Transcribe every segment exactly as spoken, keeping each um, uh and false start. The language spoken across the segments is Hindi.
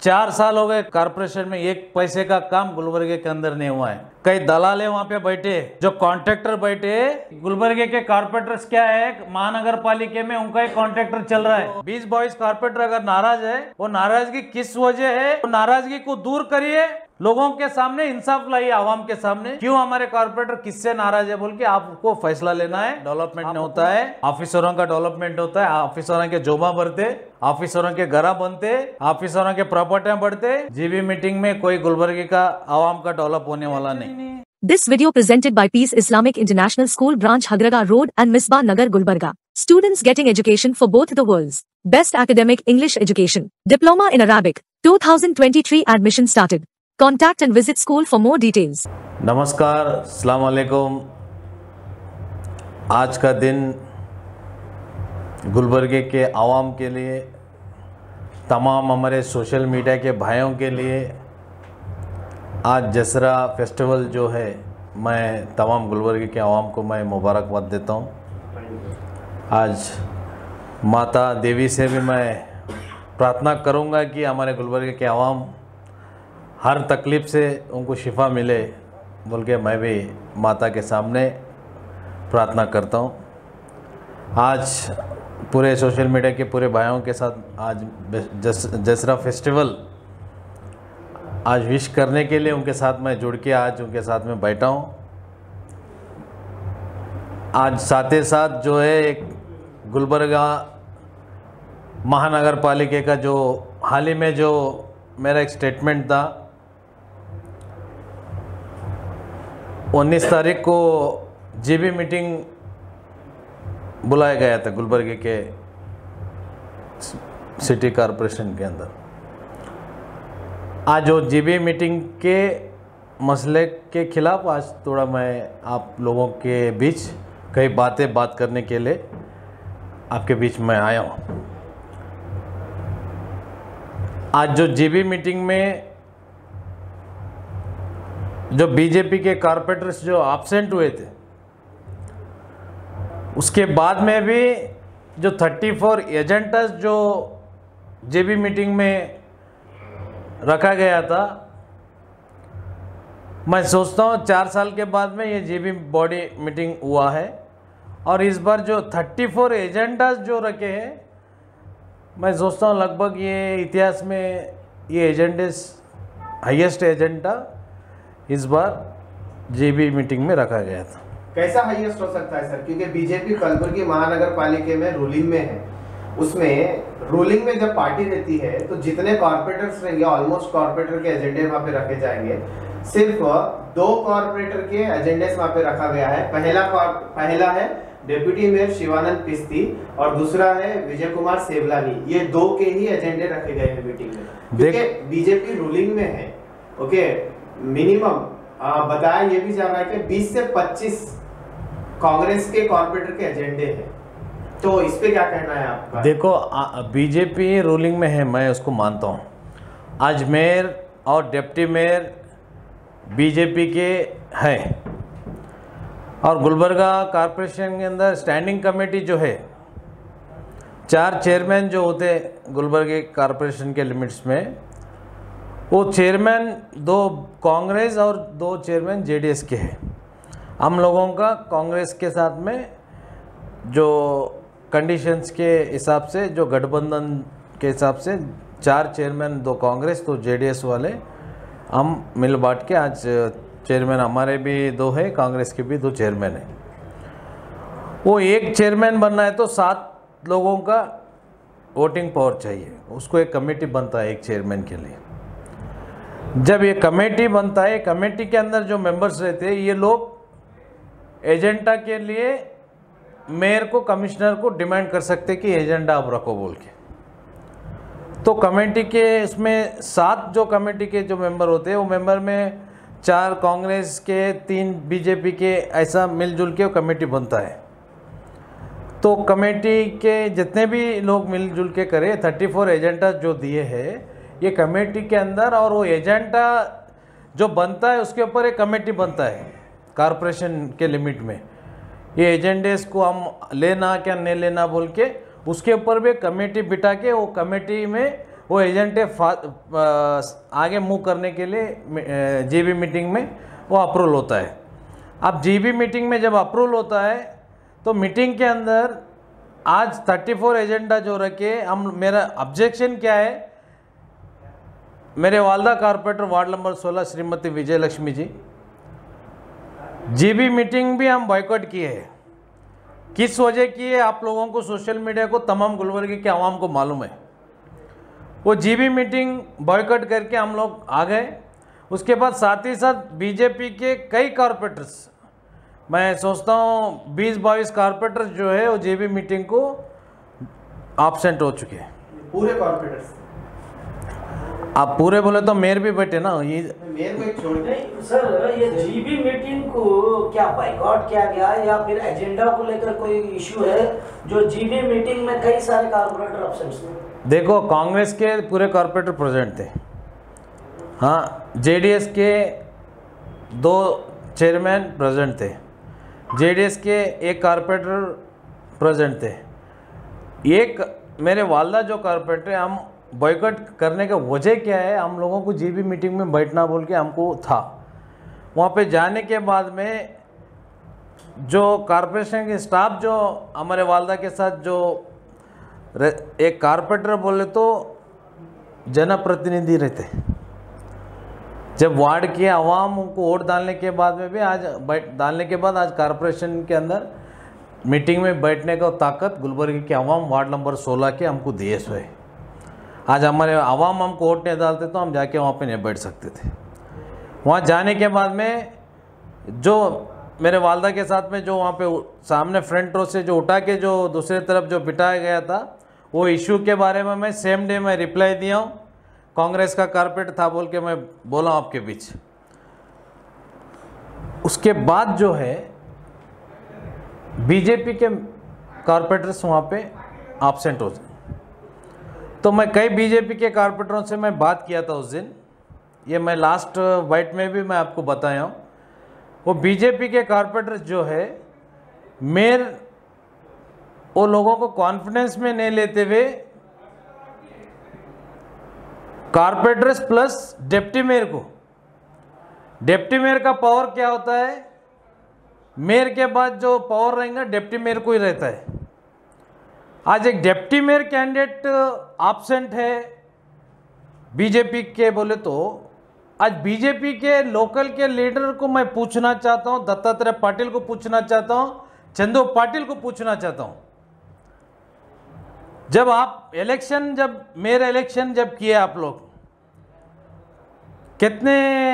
चार साल हो गए कॉर्पोरेशन में, एक पैसे का काम गुलबर्गे के अंदर नहीं हुआ है। कई दलाल है वहाँ पे बैठे, जो कॉन्ट्रैक्टर बैठे। गुलबर्गे के कॉर्पोरेटर्स क्या है, महानगर पालिका में उनका एक कॉन्ट्रैक्टर चल रहा है। बीस बाईस कॉर्पोरेटर अगर नाराज है, वो नाराजगी किस वजह है, वो नाराजगी को दूर करिए, लोगों के सामने इंसाफ लाइए, आवाम के सामने। क्यों हमारे कॉर्पोरेटर किससे नाराज है बोल के आपको फैसला लेना है। डेवलपमेंट नहीं होता है, ऑफिसरों का डेवलपमेंट होता है, ऑफिसरों के जोबा बढ़ते, ऑफिसरों के घरा बनते, ऑफिसरों के प्रॉपर्टियां बढ़ते। जीबी मीटिंग में कोई गुलबर्गे का आवाम का डेवलप होने वाला नहीं। This video presented by Peace Islamic International School Branch Hagraga Road and Misbah Nagar Gulbarga. Students getting education for both the worlds. Best academic English education. Diploma in Arabic. two thousand twenty-three admission started. Contact and visit school for more details. नमस्कार, अस्सलाम वालेकुम। आज का दिन गुलबर्गे के आवाम के लिए, तमाम हमारे सोशल मीडिया के भाइयों के लिए, आज दशहरा फेस्टिवल जो है, मैं तमाम गुलबर्गे के आवाम को मैं मुबारकबाद देता हूँ। आज माता देवी से भी मैं प्रार्थना करूँगा कि हमारे गुलबर्गे के आवाम हर तकलीफ़ से उनको शिफा मिले बोल के मैं भी माता के सामने प्रार्थना करता हूँ। आज पूरे सोशल मीडिया के पूरे भाइयों के साथ आज दशहरा फेस्टिवल आज विश करने के लिए उनके साथ मैं जुड़ के आज उनके साथ में बैठा हूँ। आज साथ ही साथ जो है एक गुलबर्गा महानगर पालिका का जो हाल ही में जो मेरा एक स्टेटमेंट था, उन्नीस तारीख को जीबी मीटिंग बुलाया गया था गुलबर्गे के सिटी कॉरपोरेशन के अंदर। आज जो जीबी मीटिंग के मसले के खिलाफ आज थोड़ा मैं आप लोगों के बीच कई बातें बात करने के लिए आपके बीच में आया हूँ। आज जो जीबी मीटिंग में जो बीजेपी के कॉर्पोरेटर्स जो एब्सेंट हुए थे, उसके बाद में भी जो चौंतीस एजेंडास जो जीबी मीटिंग में रखा गया था, मैं सोचता हूँ चार साल के बाद में ये जीबी बॉडी मीटिंग हुआ है और इस बार जो चौंतीस एजेंडास जो रखे हैं, मैं सोचता हूँ लगभग ये इतिहास में ये एजेंडेस हाईएस्ट एजेंडा इस बार जीबी मीटिंग में रखा गया था। कैसा हाईएस्ट हो सकता है सर? क्योंकि बीजेपी कलबुर्गी महानगर पालिका में रूलिंग में है, उसमें रूलिंग में जब पार्टी रहती है तो जितने कॉर्पोरेटर्स रहेंगे ऑलमोस्ट कॉर्पोरेटर के एजेंडे वहाँ पे रखे जाएंगे। सिर्फ दो कॉर्पोरेटर के एजेंडे वहाँ पे रखा गया है। पहला पहला है डिप्टी मेयर शिवानंद पिस्ती और दूसरा है विजय कुमार सेवलानी। ये दो के ही एजेंडे रखे गए हैं मीटिंग में, क्योंकि बीजेपी रूलिंग में है। ओके, मिनिमम बताया ये भी जा रहा है कि बीस से पच्चीस कांग्रेस के कॉर्पोरेटर के एजेंडे हैं। तो इस पे क्या कहना है आपका? देखो, बीजेपी रूलिंग में है, मैं उसको मानता हूँ। आज मेयर और डिप्टी मेयर बीजेपी के हैं और गुलबर्गा कॉर्पोरेशन के अंदर स्टैंडिंग कमेटी जो है, चार चेयरमैन जो होते गुलबर्गे कॉर्पोरेशन के लिमिट्स में, वो चेयरमैन दो कांग्रेस और दो चेयरमैन जेडीएस के हैं। हम लोगों का कांग्रेस के साथ में जो कंडीशंस के हिसाब से, जो गठबंधन के हिसाब से चार चेयरमैन, दो कांग्रेस दो जेडीएस वाले, हम मिल बांट के आज चेयरमैन हमारे भी दो है, कांग्रेस के भी दो चेयरमैन हैं। वो एक चेयरमैन बनना है तो सात लोगों का वोटिंग पावर चाहिए, उसको एक कमेटी बनता है एक चेयरमैन के लिए। जब ये कमेटी बनता है, कमेटी के अंदर जो मेंबर्स रहते हैं, ये लोग एजेंडा के लिए मेयर को, कमिश्नर को डिमांड कर सकते कि एजेंडा आप रखो बोल के। तो कमेटी के इसमें सात जो कमेटी के जो मेंबर होते हैं, वो मेंबर में चार कांग्रेस के, तीन बीजेपी के, ऐसा मिलजुल के कमेटी बनता है। तो कमेटी के जितने भी लोग मिलजुल के करें, थर्टी फोर एजेंडा जो दिए हैं ये कमेटी के अंदर, और वो एजेंडा जो बनता है उसके ऊपर एक कमेटी बनता है कॉर्पोरेशन के लिमिट में। ये एजेंडेस को हम लेना क्या नहीं लेना बोल के उसके ऊपर भी कमेटी बिठा के वो कमेटी में वो एजेंडे आगे मूव करने के लिए जीबी मीटिंग में वो अप्रूवल होता है। अब जीबी मीटिंग में जब अप्रूवल होता है तो मीटिंग के अंदर आज चौंतीस एजेंडा जो रखे हम, मेरा ऑब्जेक्शन क्या है, मेरे वालदा कारपोरेटर वार्ड नंबर सोलह श्रीमती विजय लक्ष्मी जी, जीबी मीटिंग भी हम बॉयकॉट किए हैं। किस वजह की है आप लोगों को, सोशल मीडिया को, तमाम गुलबर्गे के आवाम को मालूम है। वो जीबी मीटिंग बॉयकॉट करके हम लोग आ गए। उसके बाद साथ ही साथ बीजेपी के कई कारपोरेटर्स, मैं सोचता हूँ बीस बाईस कारपोरेटर्स जो है वो जीबी मीटिंग को एब्सेंट हो चुके हैं। पूरे कारपोरेटर्स? आप पूरे बोले तो मेयर भी बैठे ना, ये मेयर को एक छोड़ नहीं सर, ये जीबी मीटिंग को क्या बाइकआउट किया गया या फिर एजेंडा को लेकर कोई इशू है जो जीबी मीटिंग में कई सारे कारपोरेटर एब्सेंट थे? देखो, कांग्रेस के पूरे कारपोरेटर प्रेजेंट थे, हाँ, जेडीएस के दो चेयरमैन प्रेजेंट थे, जेडीएस के एक कारपोरेटर प्रेजेंट थे, एक मेरे वालदा जो कारपोरेटर है। हम बॉयकॉट करने का वजह क्या है, हम लोगों को जीबी मीटिंग में बैठना बोल के हमको था। वहाँ पे जाने के बाद में जो कॉरपोरेशन के स्टाफ जो हमारे वालदा के साथ जो एक कारपोरेटर बोले तो जनप्रतिनिधि रहते, जब वार्ड के आवाम को वोट डालने के बाद में भी आज बैठ डालने के बाद आज कॉरपोरेशन के अंदर मीटिंग में बैठने का ताकत गुलबर्गे के आवाम वार्ड नंबर सोलह के हमको दिए हुए। आज हमारे आवाम हमको वोट नहीं डालते तो हम जाके वहाँ पे नहीं बैठ सकते थे। वहाँ जाने के बाद में जो मेरे वालदा के साथ में जो वहाँ पे सामने फ्रंट रो से जो उठा के जो दूसरी तरफ जो बिठाया गया था, वो इशू के बारे में मैं सेम डे में रिप्लाई दिया हूँ। कांग्रेस का कारपोरेटर था बोल के मैं बोला आपके बीच। उसके बाद जो है बीजेपी के कारपोरेटर्स वहाँ पे एब्सेंट हो गए, तो मैं कई बीजेपी के कारपोरेटरों से मैं बात किया था उस दिन, ये मैं लास्ट वाइट में भी मैं आपको बताया हूँ। वो बीजेपी के कारपोरेटर जो है मेयर, वो लोगों को कॉन्फिडेंस में नहीं लेते हुए कारपोरेटर्स प्लस डिप्टी मेयर को, डिप्टी मेयर का पावर क्या होता है, मेयर के बाद जो पावर रहेगा डिप्टी मेयर को ही रहता है। आज एक डिप्टी मेयर कैंडिडेट एब्सेंट है बीजेपी के बोले तो आज बीजेपी के लोकल के लीडर को मैं पूछना चाहता हूं, दत्तात्रेय पाटिल को पूछना चाहता हूं, चंदू पाटिल को पूछना चाहता हूं, जब आप इलेक्शन जब मेयर इलेक्शन जब किए आप लोग कितने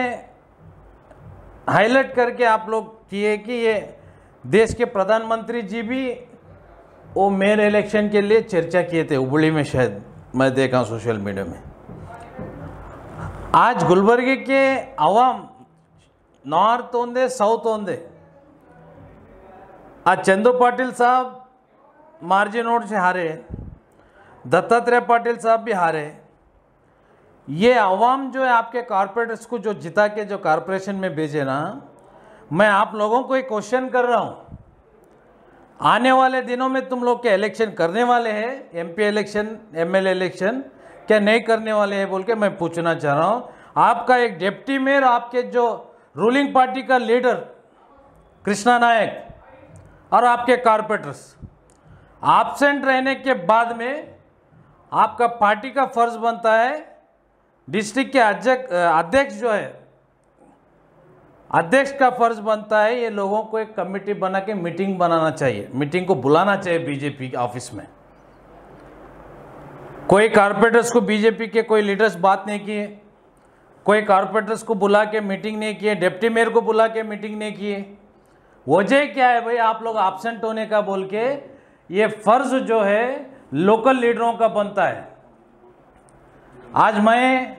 हाईलाइट करके आप लोग किए कि ये देश के प्रधानमंत्री जी भी वो मेयर इलेक्शन के लिए चर्चा किए थे हुबली में, शायद मैं देखा सोशल मीडिया में। आज गुलबर्गे के आवाम नॉर्थ ओंदे साउथ ओंदे, आज चंदू पाटिल साहब मार्जिन वोट से हारे, दत्तात्रेय पाटिल साहब भी हारे। ये आवाम जो है आपके कारपोरेटर्स को जो जिता के जो कारपोरेशन में भेजे ना, मैं आप लोगों को एक क्वेश्चन कर रहा हूँ, आने वाले दिनों में तुम लोग के इलेक्शन करने वाले हैं, एमपी इलेक्शन, एमएलए इलेक्शन क्या नहीं करने वाले हैं बोल के मैं पूछना चाह रहा हूँ। आपका एक डिप्टी मेयर, आपके जो रूलिंग पार्टी का लीडर कृष्णा नायक और आपके कारपोरेटर्स एब्सेंट रहने के बाद में आपका पार्टी का फर्ज बनता है, डिस्ट्रिक्ट के अध्यक्ष अध्यक्ष जो है अध्यक्ष का फर्ज बनता है ये लोगों को एक कमेटी बना के मीटिंग बनाना चाहिए, मीटिंग को बुलाना चाहिए बीजेपी के ऑफिस में। कोई कारपोरेटर्स को बीजेपी के कोई लीडर्स बात नहीं किए, कोई कारपोरेटर्स को बुला के मीटिंग नहीं किए, डिप्टी मेयर को बुला के मीटिंग नहीं किए। वजह क्या है भाई, आप लोग एब्सेंट होने का बोल के ये फर्ज जो है लोकल लीडरों का बनता है। आज मैं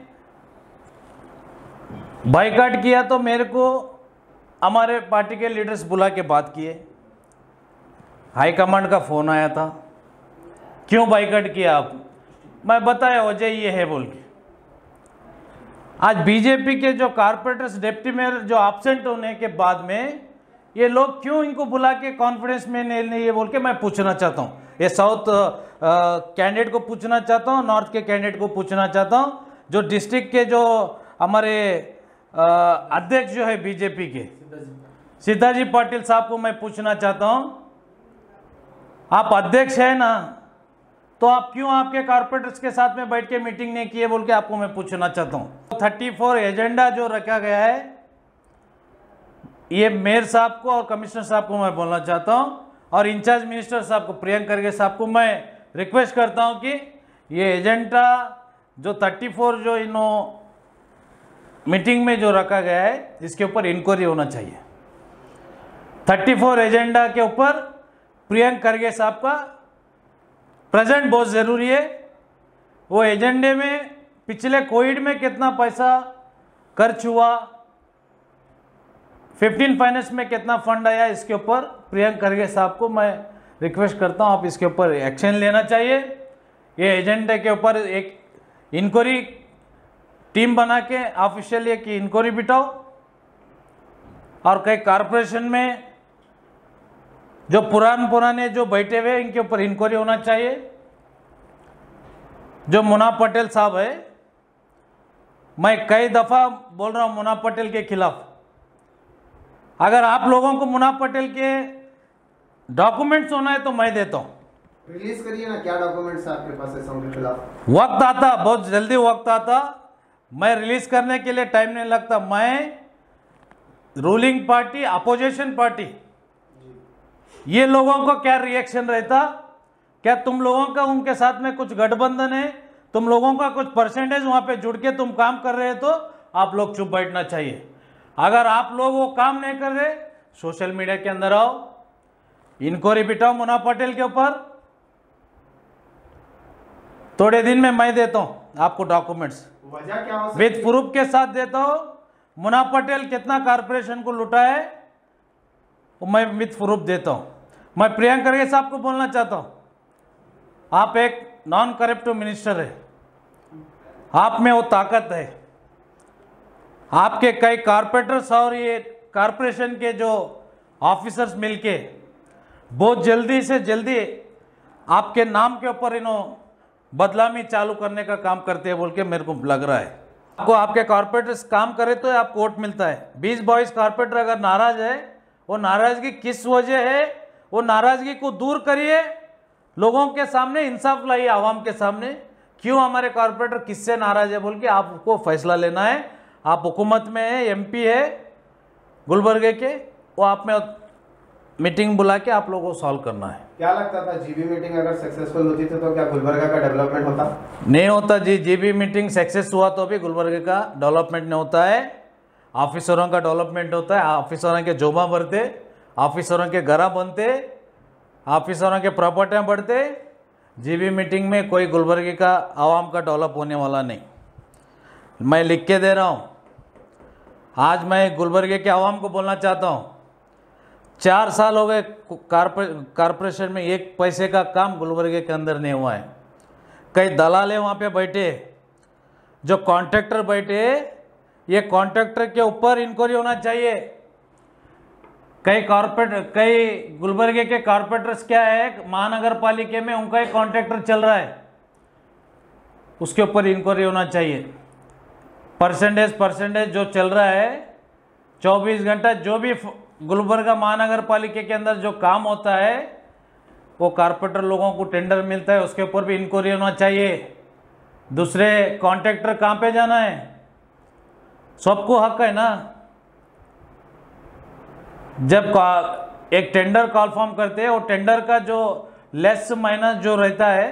बाइकाट किया तो मेरे को हमारे पार्टी के लीडर्स बुला के बात किए, हाई कमांड का फ़ोन आया था, क्यों बाइकाट किया आप, मैं बताया वजह ये है बोल के। आज बीजेपी के जो कारपोरेटर्स डिप्टी मेयर जो एब्सेंट होने के बाद में ये लोग क्यों इनको बुला के कॉन्फिडेंस में नहीं लिए बोल के मैं पूछना चाहता हूँ। ये साउथ कैंडिडेट को पूछना चाहता हूँ, नॉर्थ के कैंडिडेट को पूछना चाहता हूँ, जो डिस्ट्रिक्ट के जो हमारे अध्यक्ष जो है बीजेपी के सिद्धाजी पाटिल साहब को मैं पूछना चाहता हूँ, आप अध्यक्ष है ना, तो आप क्यों आपके कारपोरेटर्स के साथ में बैठ के मीटिंग नहीं किए बोल के आपको मैं पूछना चाहता हूँ। थर्टी फोर एजेंडा जो रखा गया है, ये मेयर साहब को और कमिश्नर साहब को मैं बोलना चाहता हूँ और इंचार्ज मिनिस्टर साहब को प्रियंक खरगे साहब को मैं रिक्वेस्ट करता हूँ कि ये एजेंडा जो थर्टी फोर जो इनो मीटिंग में जो रखा गया है इसके ऊपर इंक्वायरी होना चाहिए। थर्टी फोर एजेंडा के ऊपर प्रियंक खरगे साहब का प्रेजेंट बहुत ज़रूरी है। वो एजेंडे में पिछले कोविड में कितना पैसा खर्च हुआ, फिफ्टीन फाइनेंस में कितना फंड आया, इसके ऊपर प्रियंक खरगे साहब को मैं रिक्वेस्ट करता हूं आप इसके ऊपर एक्शन लेना चाहिए। ये एजेंडे के ऊपर एक इंक्वायरी टीम बना के ऑफिशियली एक इंक्वायरी बिठाओ और कई कारपोरेशन में जो पुराने पुराने जो बैठे हुए इनके ऊपर इंक्वायरी होना चाहिए। जो मुन्ना पटेल साहब है, मैं कई दफ़ा बोल रहा हूँ मुन्ना पटेल के खिलाफ, अगर आप लोगों को मुन्ना पटेल के डॉक्यूमेंट्स होना है तो मैं देता हूँ, रिलीज करिए ना, क्या डॉक्यूमेंट्स आपके पास है उनके खिलाफ। वक्त आता, बहुत जल्दी वक्त आता, मैं रिलीज करने के लिए टाइम नहीं लगता। मैं रूलिंग पार्टी, अपोजिशन पार्टी, ये लोगों को क्या रिएक्शन रहता, क्या तुम लोगों का उनके साथ में कुछ गठबंधन है, तुम लोगों का कुछ परसेंटेज वहां पे जुड़ के तुम काम कर रहे हो तो आप लोग चुप बैठना चाहिए। अगर आप लोग वो काम नहीं कर रहे, सोशल मीडिया के अंदर आओ, इंक्वायरी बिठाओ मुन्ना पटेल के ऊपर, थोड़े दिन में मैं देता हूं आपको डॉक्यूमेंट्स, वजह क्या हो सकती विद प्रूफ के साथ देता हूं। मुन्ना पटेल कितना कारपोरेशन को लुटा है वो मैं विद प्रूफ देता हूं। मैं प्रियंक खरगे साहब को बोलना चाहता हूं, आप एक नॉन करप्टिव मिनिस्टर है, आप में वो ताकत है। आपके कई कारपोरेटर्स और ये कारपोरेशन के जो ऑफिसर्स मिलके बहुत जल्दी से जल्दी आपके नाम के ऊपर इन्हों बदलामी चालू करने का काम करते हैं बोल के मेरे को लग रहा है। आपको आपके कारपोरेटर्स काम करे तो आपको वोट मिलता है। बीस बाईस कारपोरेटर अगर नाराज है, वो नाराजगी किस वजह है, वो नाराजगी को दूर करिए, लोगों के सामने इंसाफ लाइए, आवाम के सामने क्यों हमारे कारपोरेटर किससे नाराज है बोल के आपको फैसला लेना है। आप हुकूमत में है, एमपी है गुलबर्गे के, वो आप में मीटिंग बुला के आप लोगों को सॉल्व करना है। क्या लगता था जीबी मीटिंग अगर सक्सेसफुल होती थी तो क्या गुलबर्गा का डेवलपमेंट होता? नहीं होता जी। जीबी मीटिंग सक्सेस हुआ तो भी गुलबर्गे का डेवलपमेंट नहीं होता है, ऑफिसरों का डेवलपमेंट होता है। ऑफिसरों के जोबा बढ़ते, ऑफिसरों के घरा बनते, ऑफिसरों के प्रॉपर्टियाँ बढ़ते। जीबी मीटिंग में कोई गुलबर्गे का आवाम का डेवलप होने वाला नहीं। मैं लिख के दे रहा हूँ, आज मैं गुलबर्गे के आवाम को बोलना चाहता हूँ, चार साल हो गए कारपोरेशन में एक पैसे का काम गुलबर्गे के अंदर नहीं हुआ है। कई दलाल है वहाँ पे बैठे, जो कॉन्ट्रैक्टर बैठे, ये कॉन्ट्रैक्टर के ऊपर इंक्वायरी होना चाहिए। कई कॉर्पोरेट कई गुलबर्गे के कॉर्पोरेटर्स क्या है, महानगर पालिका में उनका एक कॉन्ट्रैक्टर चल रहा है, उसके ऊपर इंक्वायरी होना चाहिए। परसेंटेज परसेंटेज जो चल रहा है, चौबीस घंटा जो भी गुलबर्गा महानगर पालिका के अंदर जो काम होता है, वो कारपोरेटर लोगों को टेंडर मिलता है, उसके ऊपर भी इंक्वायरी होना चाहिए। दूसरे कॉन्ट्रैक्टर कहाँ पे जाना है, सबको हक है ना। जब एक टेंडर कॉल फॉर्म करते हैं, वो टेंडर का जो लेस माइनस जो रहता है,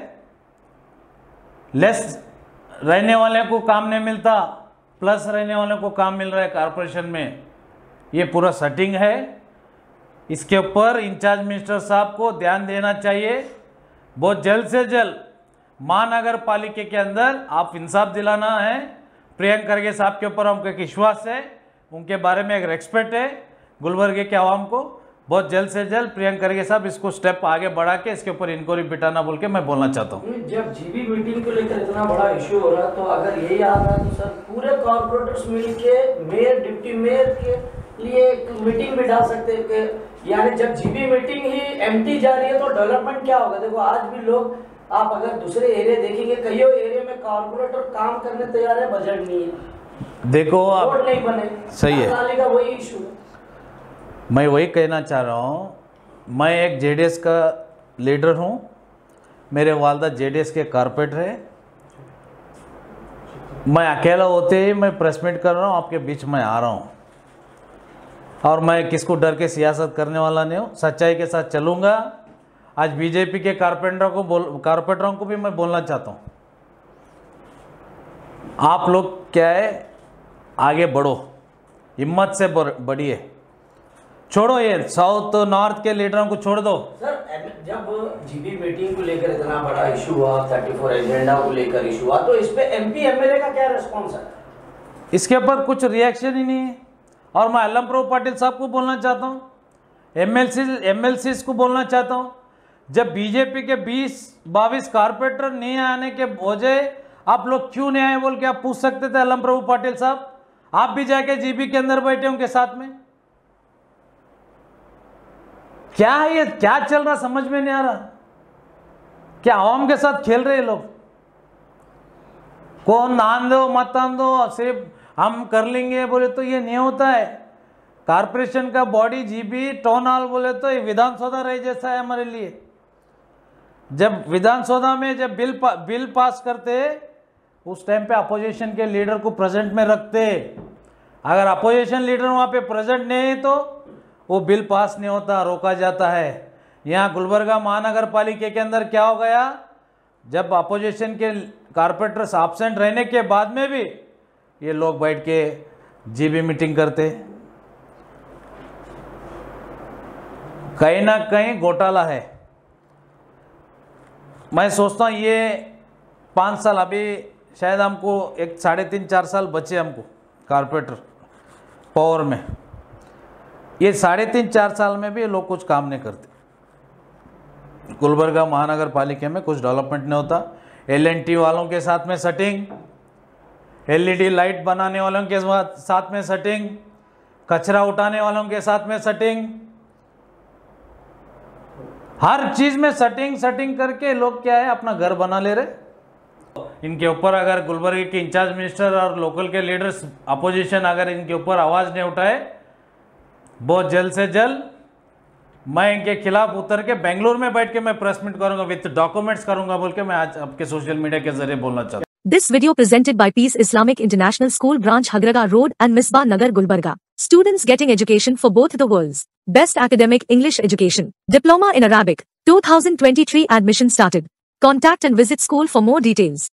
लेस रहने वाले को काम नहीं मिलता, प्लस रहने वाले को काम मिल रहा है कारपोरेशन में, ये पूरा सेटिंग है। इसके ऊपर इंचार्ज मिनिस्टर साहब को ध्यान देना चाहिए। बहुत जल्द से जल्द महानगर पालिका के अंदर आप इंसाफ दिलाना है। प्रियंक खरगे साहब के ऊपर हमको एक विश्वास है, उनके बारे में एक रेस्पेक्ट है गुलबर्गे के आवाम को। बहुत जल्द से जल्द प्रियंक खरगे साहब इसको स्टेप आगे बढ़ा के इसके ऊपर इंक्वायरी बिठाना बोल के मैं बोलना चाहता हूँ। जब जीबी मीटिंग को लेकर इतना बड़ा इश्यू हो रहा है, तो अगर यही आ रहा है तो सर पूरे कॉर्पोरेटर्स मिलके मेयर, डिप्टी मेयर के लिए एक मीटिंग भी डाल सकते हैं कि यानी जब जीबी मीटिंग ही एम्प्टी जा रही है तो डेवलपमेंट क्या होगा। देखो आज भी लोग, आप अगर दूसरे एरिया देखेंगे, कई एरिया में कारपोरेटर काम करने तैयार है, बजट नहीं है, देखो आप, रोड नहीं बने, सही है, नाली का वही इशू है। मैं वही कहना चाह रहा हूँ, मैं एक जेडीएस का लीडर हूँ, मेरे वालदा जेडीएस के कारपोरेटर है, मैं अकेला होते ही मैं प्रेस मीट कर रहा हूँ, आपके बीच में आ रहा हूँ, और मैं किसको डर के सियासत करने वाला नहीं हूँ, सच्चाई के साथ चलूँगा। आज बीजेपी के कारपेंटरों को बोल कारपेंटरों को भी मैं बोलना चाहता हूँ, आप लोग क्या है, आगे बढ़ो, हिम्मत से बढ़िए, छोड़ो ये साउथ नॉर्थ के लीडरों को छोड़ दो। सर जब जीबी मीटिंग को लेकर इतना बड़ा इशू हुआ, चौंतीस एजेंडा को लेकर इशू हुआ, तो इस पे एमपी एमएलए का क्या रिस्पॉन्स है? इसके ऊपर कुछ रिएक्शन ही नहीं है। और मैं अल्लम प्रभु पाटिल साहब को बोलना चाहता हूँ, एमएलसी एमएलसी को बोलना चाहता हूँ, जब बीजेपी के बीस बाईस कारपोरेटर नहीं आने के वजह आप लोग क्यों नहीं आए बोल के आप पूछ सकते थे अल्लम प्रभु पाटिल साहब, आप भी जाके जीबी के अंदर बैठे उनके साथ में। क्या है ये, क्या चल रहा समझ में नहीं आ रहा, क्या आवाम के साथ खेल रहे लोग? कौन आन दो मत आन दो, सिर्फ हम कर लेंगे बोले तो ये नहीं होता है। कारपोरेशन का बॉडी जीबी टाउन हॉल बोले तो ये विधानसभा रहे जैसा है हमारे लिए। जब विधानसभा में जब बिल पा, बिल पास करते उस टाइम पे अपोजिशन के लीडर को प्रेजेंट में रखते, अगर अपोजिशन लीडर वहाँ पे प्रेजेंट नहीं है तो वो बिल पास नहीं होता, रोका जाता है। यहाँ गुलबर्गा महानगर पालिका के अंदर क्या हो गया, जब अपोजिशन के कारपोरेटर्स एब्सेंट रहने के बाद में भी ये लोग बैठ के जीबी मीटिंग करते, कहीं ना कहीं घोटाला है। मैं सोचता हूँ ये पाँच साल, अभी शायद हमको एक साढ़े तीन चार साल बचे हमको कारपोरेटर पावर में, ये साढ़े तीन चार साल में भी ये लोग कुछ काम नहीं करते। गुलबर्गा महानगर पालिका में कुछ डेवलपमेंट नहीं होता। एल एंड टी वालों के साथ में सेटिंग, एलईडी लाइट बनाने वालों के साथ में सेटिंग, कचरा उठाने वालों के साथ में सेटिंग, हर चीज में सेटिंग सेटिंग करके लोग क्या है अपना घर बना ले रहे। इनके ऊपर अगर गुलबर्गा के इंचार्ज मिनिस्टर और लोकल के लीडर्स अपोजिशन अगर इनके ऊपर आवाज नहीं उठाए, बहुत जल्द से जल्द मैं इनके खिलाफ उतर के बेंगलुरु में बैठ के मैं प्रेस मीट करूंगा, विद डॉक्यूमेंट्स करूंगा बोल के मैं आज आपके सोशल मीडिया के जरिए बोलना चाहता हूं। This video presented by Peace Islamic International School Branch Hagraga Road and Misbah Nagar Gulbarga. Students getting education for both the worlds. Best academic English education. Diploma in Arabic. two thousand twenty-three admission started. Contact and visit school for more details.